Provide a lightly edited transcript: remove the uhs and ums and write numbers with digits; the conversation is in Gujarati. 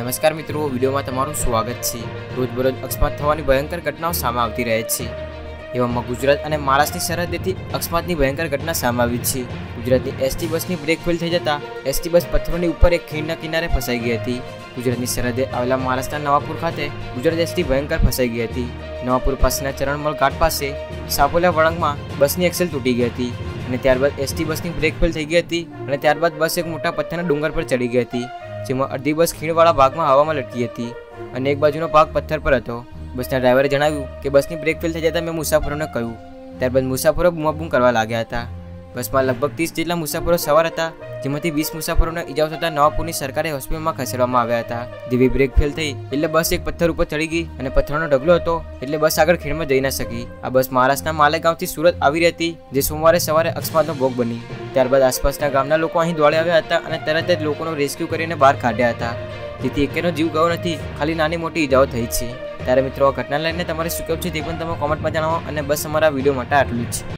नमस्कार मित्रों, वीडियो में तमारुं स्वागत है। रोजबरोज अकस्मात थवानी भयंकर घटनाओं सामे आवती रहे छे। एवामां गुजरात अने महाराष्ट्रनी सरहदेथी अकस्मातनी भयंकर घटना सामे आवी छे। गुजरातनी एसटी बसनी ब्रेक फेल थई जता एसटी बस पत्थरोनी उपर एक खीणना किनारे फसाई गई हती। गुजरातनी सरहदे आवेला महाराष्ट्રના नवापुर खाते गुजरात एसटी भयंकर फसाई गई हती। नवापुर पासेना चरणमल घाट पासे सापोला वळंगमां बसनी एक्सेल तूटी गई हती અને ત્યારબાદ એસટી બસની બ્રેક ફેલ થઈ ગઈ હતી અને ત્યારબાદ બસ એક મોટા પથ્થરના ડુંગર પર ચડી ગઈ હતી, જેમાં અડધી બસ ખીણવાળા ભાગમાં હવામાં લટકી હતી અને એક બાજુનો ભાગ પથ્થર પર હતો। બસના ડ્રાઈવરે જણાવ્યું કે બસની બ્રેક ફેલ થઈ જતાં મેં મુસાફરોને કહ્યું। ત્યારબાદ મુસાફરો બૂમાબૂમ કરવા લાગ્યા હતા। બસમાં લગભગ 30 જેટલા મુસાફરો સવાર હતા, જેમાંથી 20 મુસાફરોને ઈજાઓ થતાં નવાપુરની સરકારી હોસ્પિટલમાં ખસેડવામાં આવ્યા હતા। જેવી બ્રેક ફેલ થઈ એટલે બસ એક પથ્થર ઉપર ચડી ગઈ અને પથ્થરનો ઢગલો હતો એટલે બસ આગળ ખીણમાં જઈ ન શકી। આ બસ મહારાષ્ટ્રના માલેગાંવથી સુરત આવી રહી હતી, જે સોમવારે સવારે અકસ્માતનો ભોગ બની। ત્યારબાદ આસપાસના ગામના લોકો અહીં દોડી આવ્યા હતા અને તરત જ લોકોનો રેસ્ક્યુ કરીને બહાર કાઢ્યા હતા, જેથી એકેનો જીવ ગયો નથી, ખાલી નાની મોટી ઈજાઓ થઈ છે। ત્યારે મિત્રો, આ ઘટના લઈને તમારે શું કહેવું છે તે પણ તમે કોમેન્ટમાં જણાવો અને બસ અમારા વિડીયો માટે આટલું જ।